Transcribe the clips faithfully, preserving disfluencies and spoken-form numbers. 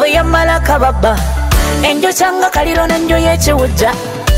Love ya malaka baba enjo changa kaliro nenjo yechiwuja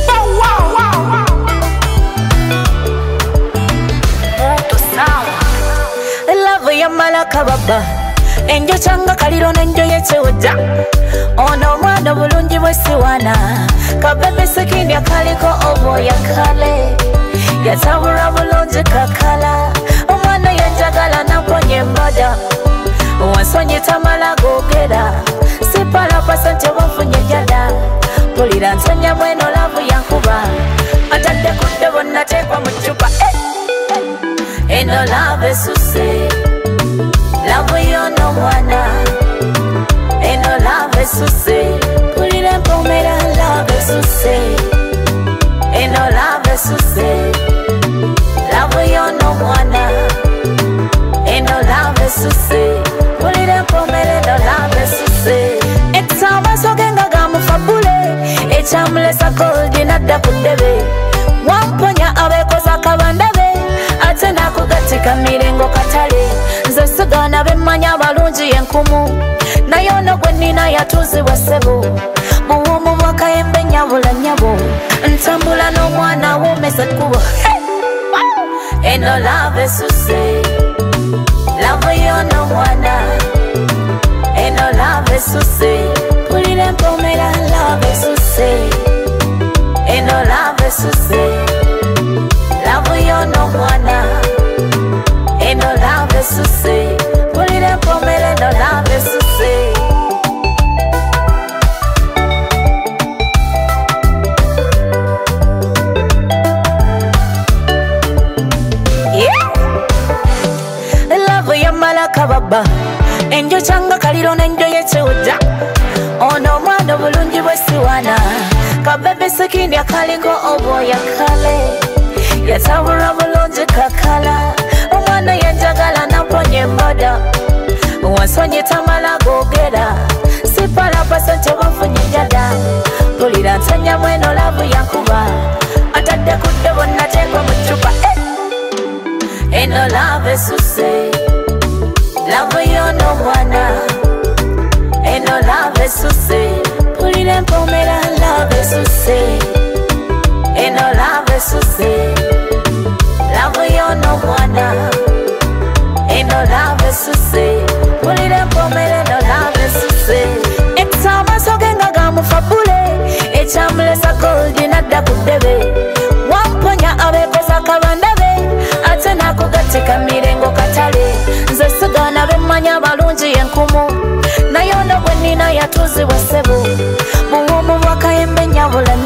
Love ya malaka baba enjo changa kaliro nenjo yechiwuja ono mwana bulungi bwesiwana kabebe sekindi akaliko obo yakale yatabura bulungi kakala omwana yanjagala naponye mbada wansonye tamala gogera sipala pasante wafunye jada pulira nsanya mweno lavu yankuba atadde kudde bonna tekwa mu ccupa eno lave suse lavu yono mwana eno lave suse pulira empomera lave suse eno lave suse lavu yono mwana eno lave suse pulira empomera eno lave suse ekisamba sogenga gamufabule ekyamulesa goldi nadda ku ddebe wamponya abeekoza kabandabe ate nakugatika mirengo katale nze sigana bemmanya abalungi enkumu naye ono gwe nnina yatuuzibwa ssebo buwumu bwakayembe nyabula nyabo ntambula n'omwana woomesa ekkubo eno lave suse lavu yono mwana eno lave suse pulira empomera lave suse eno lave suse lavu yono mwana eno lave suse pulira empomera eno lave suse Baba enjo changa kaliro nenjo yechiwuja ono mwana bulungi bwesiwana kabebe sekindi akaliko obo yakale yatabura bulungi kakala omwana yanjagala naponye mbada wansonye tamala gogera sipala pasante wafunye jada pulira nsanya mweno lavu yankuba atadde kudde bonna tekwa mu ccupa eno lave suse Love yono mwana eno lave suse pulira empomera lave suse eno lave suse love yono mwana eno lave suse pulira empomera eno lave suse ekisamba sogenga gamufabule ekyamulesa goldi nadda ku ddebe wamponya abeekoza kabandabe ate nakugatika mirengo katale nze sigana bemmanya abalungi enkumu naye ono gwe nnina yatuuzibwa ssebo buwumu bwakayembe nyabula